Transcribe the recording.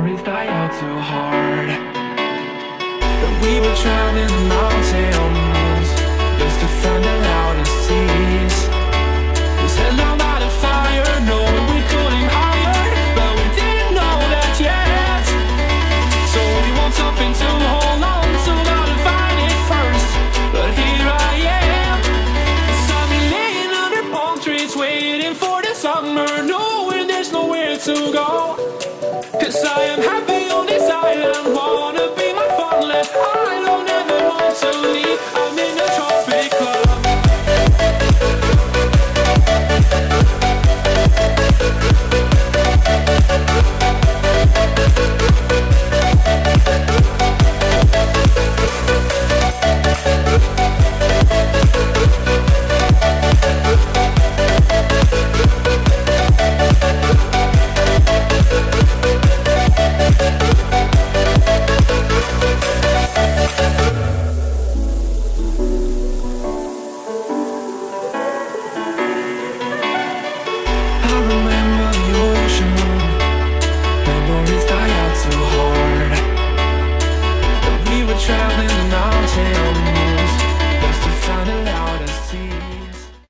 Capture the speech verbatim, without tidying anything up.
memories die out too hard. But we were traveling mountains just to find the loudest tears. We set down by the fire, knowing we couldn't hide, but we didn't know that yet. So we want something to hold on to, gotta find it first. But here I am, saw me laying under palm trees, waiting for the summer, knowing there's nowhere to go. 'Cause I am